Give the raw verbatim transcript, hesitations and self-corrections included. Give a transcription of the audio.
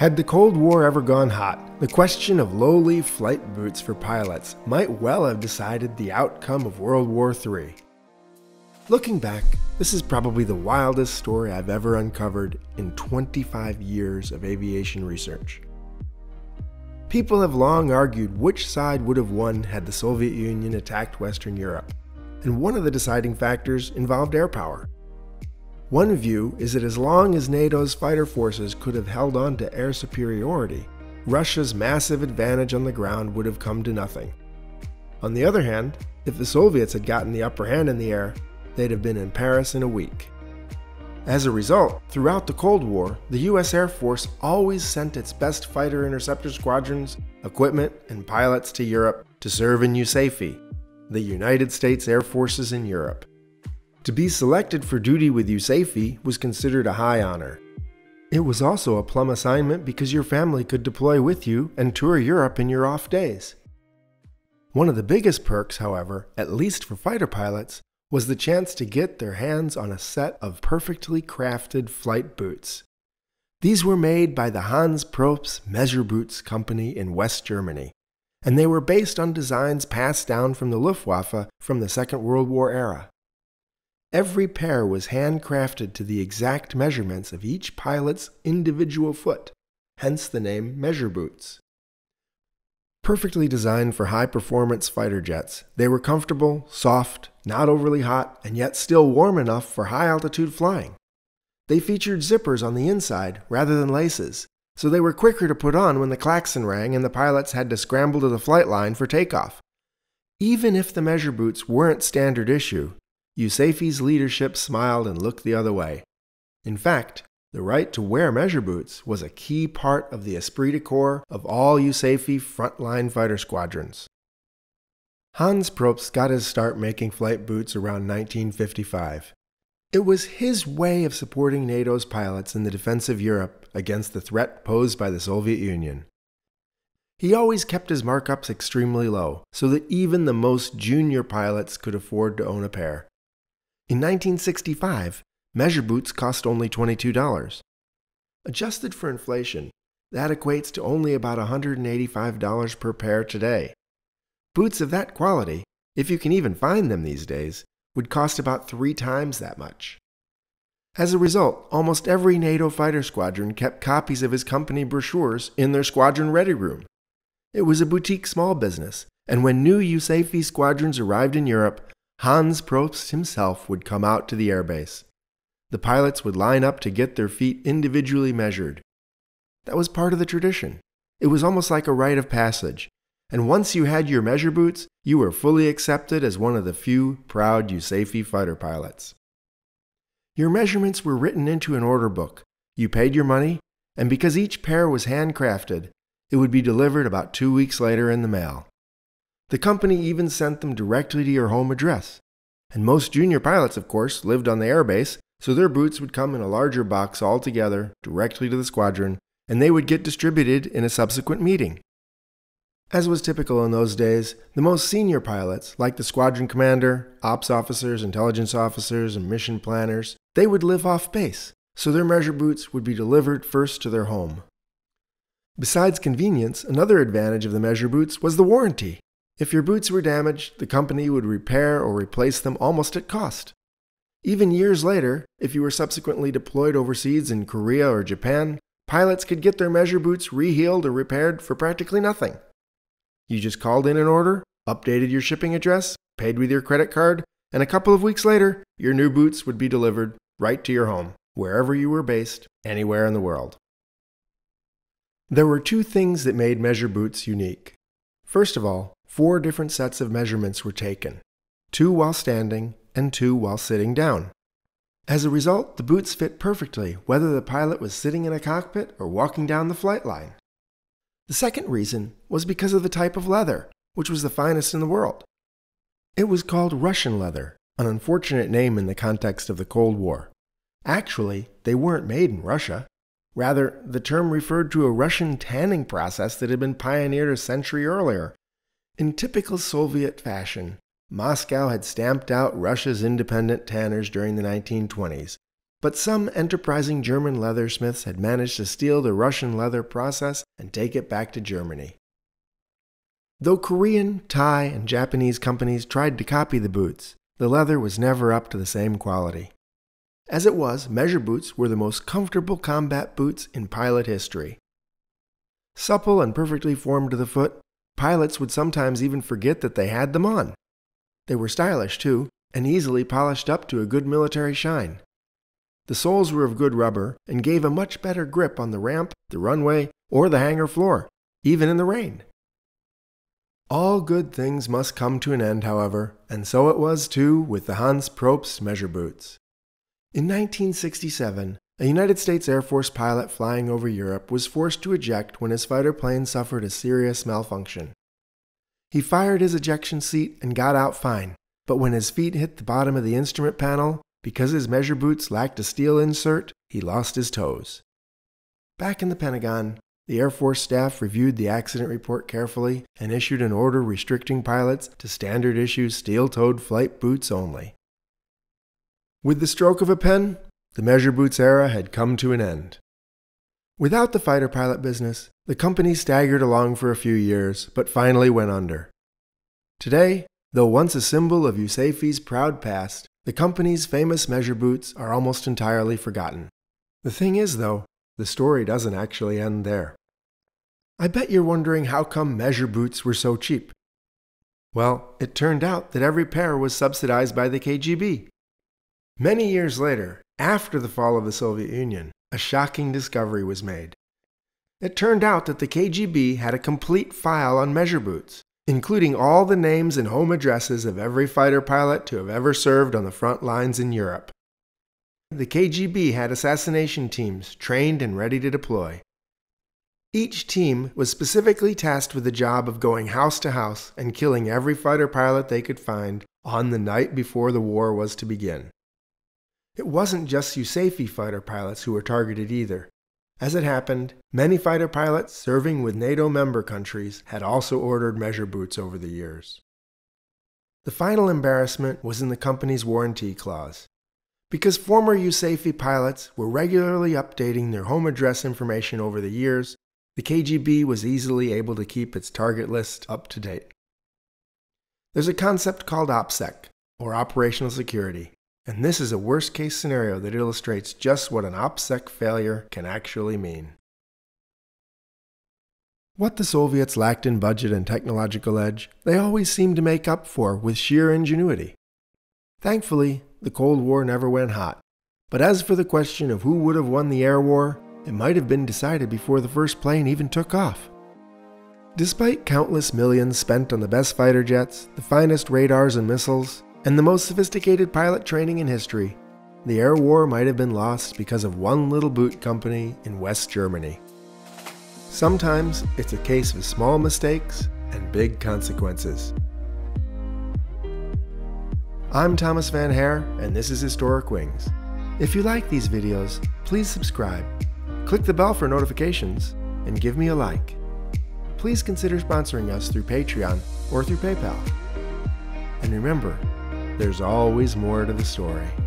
Had the Cold War ever gone hot, the question of low-leaf flight boots for pilots might well have decided the outcome of World War Three. Looking back, this is probably the wildest story I've ever uncovered in twenty-five years of aviation research. People have long argued which side would have won had the Soviet Union attacked Western Europe, and one of the deciding factors involved air power. One view is that as long as NATO's fighter forces could have held on to air superiority, Russia's massive advantage on the ground would have come to nothing. On the other hand, if the Soviets had gotten the upper hand in the air, they'd have been in Paris in a week. As a result, throughout the Cold War, the U S Air Force always sent its best fighter interceptor squadrons, equipment, and pilots to Europe to serve in U S A F I, the United States Air Forces in Europe. To be selected for duty with U S A F I was considered a high honor. It was also a plum assignment because your family could deploy with you and tour Europe in your off days. One of the biggest perks, however, at least for fighter pilots, was the chance to get their hands on a set of perfectly crafted flight boots. These were made by the Hans Probst Measure Boots company in West Germany, and they were based on designs passed down from the Luftwaffe from the Second World War era. Every pair was handcrafted to the exact measurements of each pilot's individual foot, hence the name Measure Boots. Perfectly designed for high-performance fighter jets, they were comfortable, soft, not overly hot, and yet still warm enough for high-altitude flying. They featured zippers on the inside rather than laces, so they were quicker to put on when the klaxon rang and the pilots had to scramble to the flight line for takeoff. Even if the Measure Boots weren't standard issue, U S A F I's leadership smiled and looked the other way. In fact, the right to wear Measure Boots was a key part of the esprit de corps of all U S A F I frontline fighter squadrons. Hans Probst got his start making flight boots around nineteen fifty-five. It was his way of supporting NATO's pilots in the defense of Europe against the threat posed by the Soviet Union. He always kept his markups extremely low, so that even the most junior pilots could afford to own a pair. In nineteen sixty-five, Measure Boots cost only twenty-two dollars. Adjusted for inflation, that equates to only about one hundred eighty-five dollars per pair today. Boots of that quality, if you can even find them these days, would cost about three times that much. As a result, almost every NATO fighter squadron kept copies of his company brochures in their squadron ready room. It was a boutique small business, and when new U S A F I squadrons arrived in Europe, Hans Probst himself would come out to the airbase. The pilots would line up to get their feet individually measured. That was part of the tradition. It was almost like a rite of passage, and once you had your Measure Boots, you were fully accepted as one of the few proud U S A F I fighter pilots. Your measurements were written into an order book. You paid your money, and because each pair was handcrafted, it would be delivered about two weeks later in the mail. The company even sent them directly to your home address. And most junior pilots, of course, lived on the airbase, so their boots would come in a larger box altogether, directly to the squadron, and they would get distributed in a subsequent meeting. As was typical in those days, the most senior pilots, like the squadron commander, ops officers, intelligence officers, and mission planners, they would live off base, so their Measure Boots would be delivered first to their home. Besides convenience, another advantage of the Measure Boots was the warranty. If your boots were damaged, the company would repair or replace them almost at cost. Even years later, if you were subsequently deployed overseas in Korea or Japan, pilots could get their Measure Boots rehealed or repaired for practically nothing. You just called in an order, updated your shipping address, paid with your credit card, and a couple of weeks later, your new boots would be delivered right to your home, wherever you were based, anywhere in the world. There were two things that made Measure Boots unique. First of all, four different sets of measurements were taken, two while standing and two while sitting down. As a result, the boots fit perfectly whether the pilot was sitting in a cockpit or walking down the flight line. The second reason was because of the type of leather, which was the finest in the world. It was called Russian leather, an unfortunate name in the context of the Cold War. Actually, they weren't made in Russia. Rather, the term referred to a Russian tanning process that had been pioneered a century earlier. In typical Soviet fashion, Moscow had stamped out Russia's independent tanners during the nineteen twenties, but some enterprising German leathersmiths had managed to steal the Russian leather process and take it back to Germany. Though Korean, Thai, and Japanese companies tried to copy the boots, the leather was never up to the same quality. As it was, measure boots were the most comfortable combat boots in pilot history. Supple and perfectly formed to the foot, pilots would sometimes even forget that they had them on. They were stylish too, and easily polished up to a good military shine. The soles were of good rubber and gave a much better grip on the ramp, the runway, or the hangar floor, even in the rain. All good things must come to an end, however, and so it was too with the Hans Probst measure boots. In nineteen sixty-seven, a United States Air Force pilot flying over Europe was forced to eject when his fighter plane suffered a serious malfunction. He fired his ejection seat and got out fine, but when his feet hit the bottom of the instrument panel, because his measure boots lacked a steel insert, he lost his toes. Back in the Pentagon, the Air Force staff reviewed the accident report carefully and issued an order restricting pilots to standard-issue steel-toed flight boots only. With the stroke of a pen, the measure boots era had come to an end. Without the fighter pilot business, the company staggered along for a few years, but finally went under. Today, though once a symbol of U S A F E's proud past, the company's famous measure boots are almost entirely forgotten. The thing is, though, the story doesn't actually end there. I bet you're wondering how come measure boots were so cheap. Well, it turned out that every pair was subsidized by the K G B. Many years later, after the fall of the Soviet Union, a shocking discovery was made. It turned out that the K G B had a complete file on measure boots, including all the names and home addresses of every fighter pilot to have ever served on the front lines in Europe. The K G B had assassination teams trained and ready to deploy. Each team was specifically tasked with the job of going house to house and killing every fighter pilot they could find on the night before the war was to begin. It wasn't just U S A F E fighter pilots who were targeted either. As it happened, many fighter pilots serving with NATO member countries had also ordered measure boots over the years. The final embarrassment was in the company's warranty clause. Because former U S A F E pilots were regularly updating their home address information over the years, the K G B was easily able to keep its target list up to date. There's a concept called OPSEC, or Operational Security, and this is a worst-case scenario that illustrates just what an OPSEC failure can actually mean. What the Soviets lacked in budget and technological edge, they always seemed to make up for with sheer ingenuity. Thankfully, the Cold War never went hot, but as for the question of who would have won the air war, it might have been decided before the first plane even took off. Despite countless millions spent on the best fighter jets, the finest radars and missiles, and the most sophisticated pilot training in history, the air war might have been lost because of one little boot company in West Germany. Sometimes it's a case of small mistakes and big consequences. I'm Thomas Van Hare, and this is Historic Wings. If you like these videos, please subscribe, click the bell for notifications, and give me a like. Please consider sponsoring us through Patreon or through PayPal. And remember, there's always more to the story.